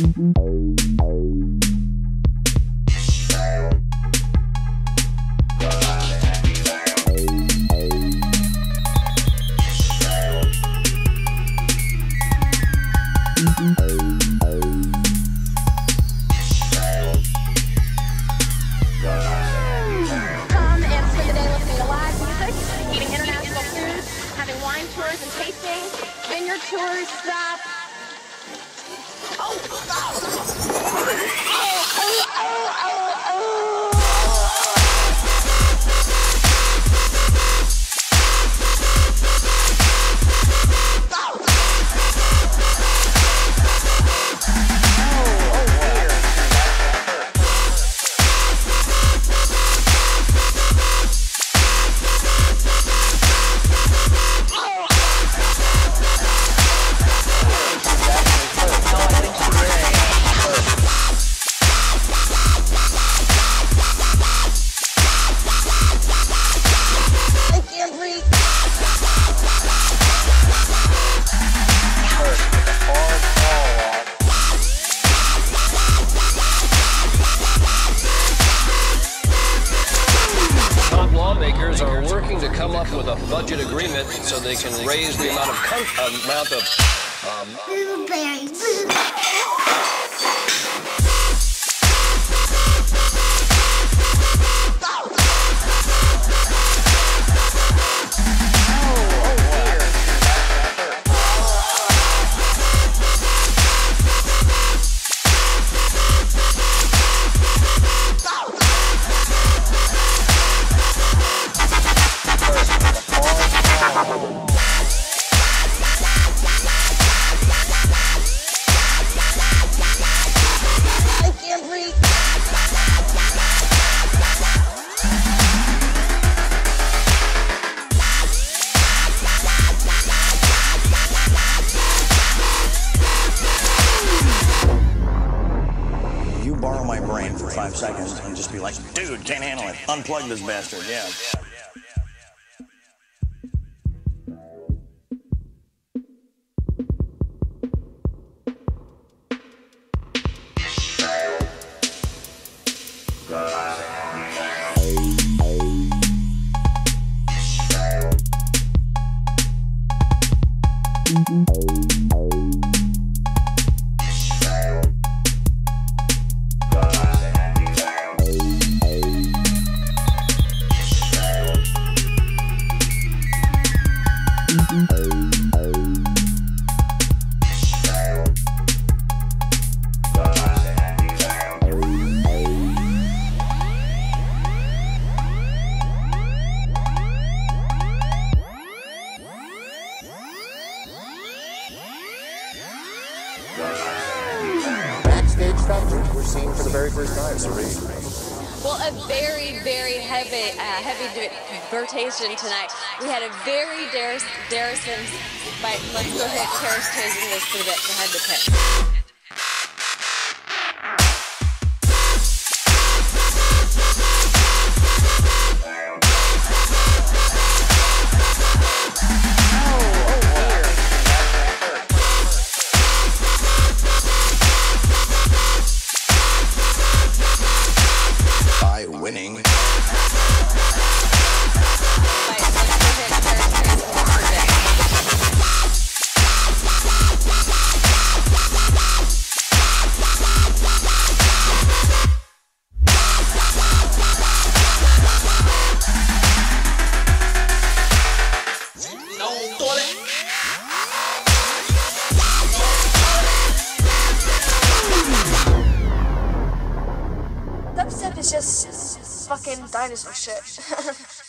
Tours and tasting, vineyard tours, stop. Oh, lawmakers are working to come up with a budget agreement so they can raise the amount of Blueberries. You borrow my brain for 5 seconds and just be like, dude, can't handle it. Unplug this bastard, yeah. Backstage stuff we're seeing for the very first time, Cerise. Well, a very, very heavy vertation tonight. We had a very Darrison fight. Let's go ahead and terrace this for a bit behind the pit. Winning. Dubstep is just fucking dinosaur shit.